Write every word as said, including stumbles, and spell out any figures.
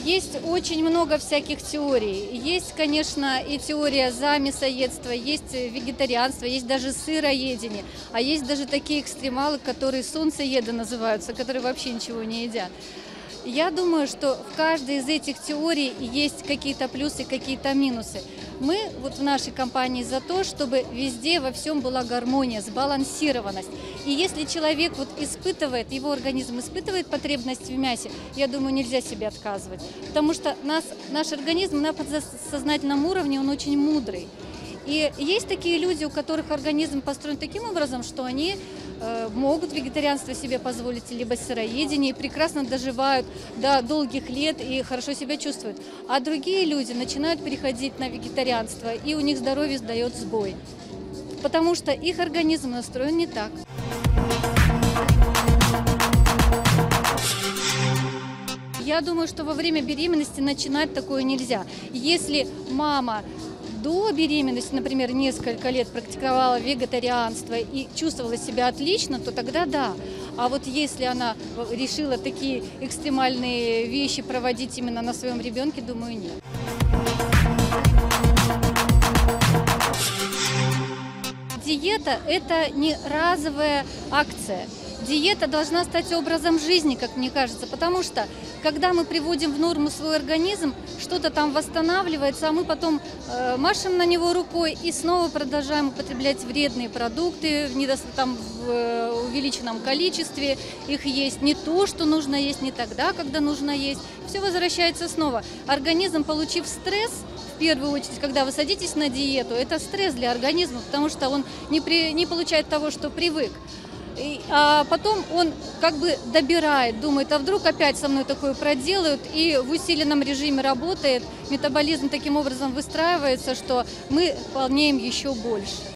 Есть очень много всяких теорий. Есть, конечно, и теория за мясоедство, есть вегетарианство, есть даже сыроедение, а есть даже такие экстремалы, которые солнцееды называются, которые вообще ничего не едят. Я думаю, что в каждой из этих теорий есть какие-то плюсы, какие-то минусы. Мы вот в нашей компании за то, чтобы везде во всем была гармония, сбалансированность. И если человек вот испытывает, его организм испытывает потребность в мясе, я думаю, нельзя себе отказывать. Потому что нас, наш организм на подсознательном уровне, он очень мудрый. И есть такие люди, у которых организм построен таким образом, что они э, могут вегетарианство себе позволить, либо сыроедение, и прекрасно доживают до долгих лет и хорошо себя чувствуют. А другие люди начинают переходить на вегетарианство, и у них здоровье сдает сбой, потому что их организм настроен не так. Я думаю, что во время беременности начинать такое нельзя. Если мама до беременности, например, несколько лет практиковала вегетарианство и чувствовала себя отлично, то тогда да. А вот если она решила такие экстремальные вещи проводить именно на своем ребенке, думаю, нет. Диета – это не разовая акция. Диета должна стать образом жизни, как мне кажется, потому что, когда мы приводим в норму свой организм, что-то там восстанавливается, а мы потом э, машем на него рукой и снова продолжаем употреблять вредные продукты в, недо... там, в э, увеличенном количестве, их есть не то, что нужно есть, не тогда, когда нужно есть, все возвращается снова. Организм, получив стресс, в первую очередь, когда вы садитесь на диету, это стресс для организма, потому что он не, при... не получает того, что привык. И, а потом он как бы добирает, думает, а вдруг опять со мной такое проделают, и в усиленном режиме работает, метаболизм таким образом выстраивается, что мы полнеем еще больше.